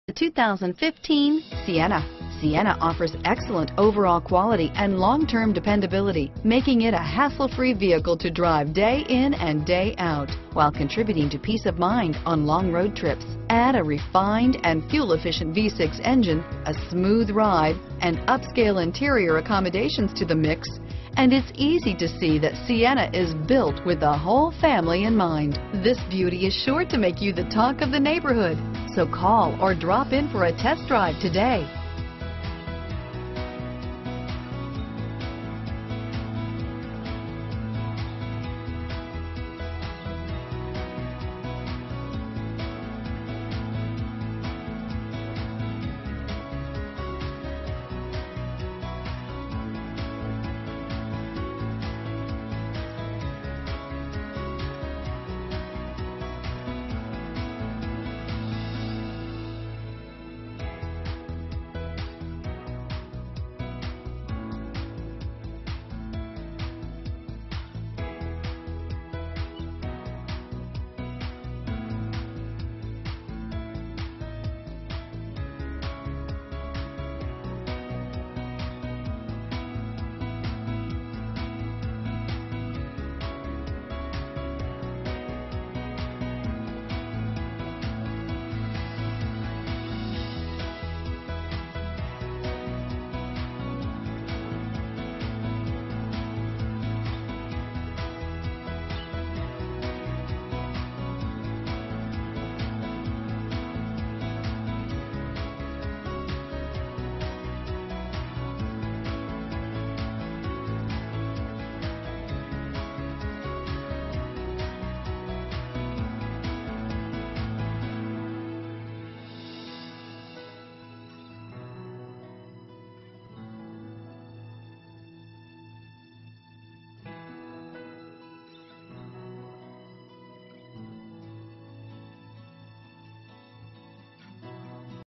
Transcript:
The 2015 Sienna. Sienna offers excellent overall quality and long-term dependability, making it a hassle-free vehicle to drive day in and day out, while contributing to peace of mind on long road trips. Add a refined and fuel-efficient V6 engine, a smooth ride, and upscale interior accommodations to the mix, and it's easy to see that Sienna is built with the whole family in mind. This beauty is sure to make you the talk of the neighborhood, so call or drop in for a test drive today.